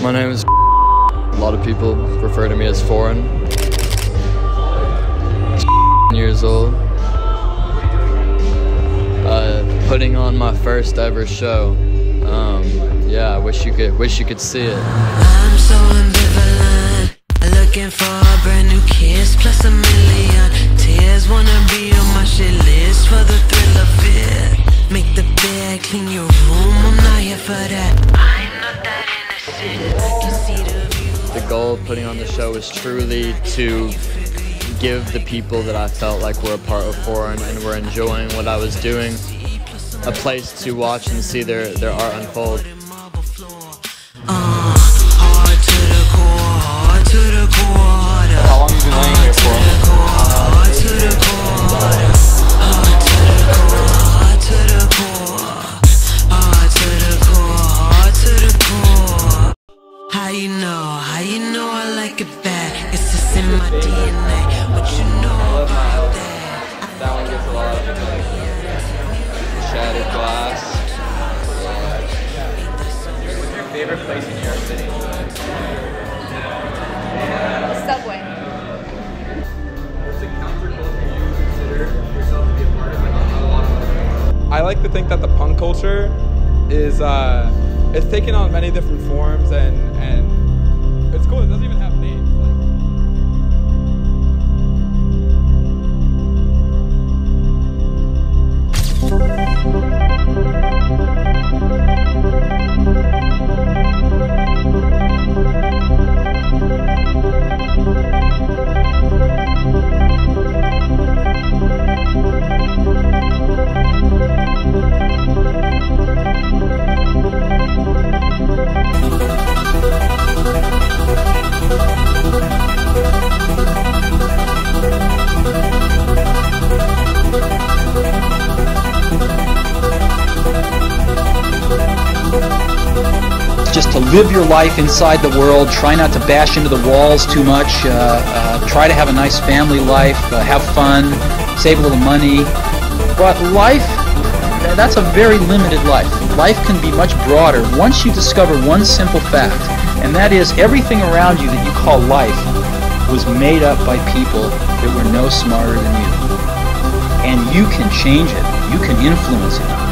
My name is a lot of people refer to me as Phorin. Years old. Putting on my first ever show. Yeah, I wish you could see it. I'm so ambivalent, looking for a brand new kiss, plus a million tears. Wanna be on my shit list for the thrill of it. Make the bed, clean your room, I'm not here for that. I'm not that innocent. Can see the view. The goal of putting on the show was truly to give the people that I felt like were a part of Phorin and were enjoying what I was doing a place to watch and see their art unfold. Hard to the core, hard to the core. How long have you been laying here for? Hard to the core, hard to the core, hard to the core, hard to the core, hard to the core. How you know I like it bad? It's just in my DNA. What you know about that? That one gets a lot of shattered glass. What's your favorite place in New York City? Subway. What's the counterculture you consider yourself to be a part of? Like a lot of I like to think that the punk culture is it's taken on many different forms and it's cool. It doesn't even have names. Just to live your life inside the world, try not to bash into the walls too much, try to have a nice family life, have fun, save a little money. But life, that's a very limited life. Life can be much broader once you discover one simple fact, and that is everything around you that you call life was made up by people that were no smarter than you. And you can change it, you can influence it.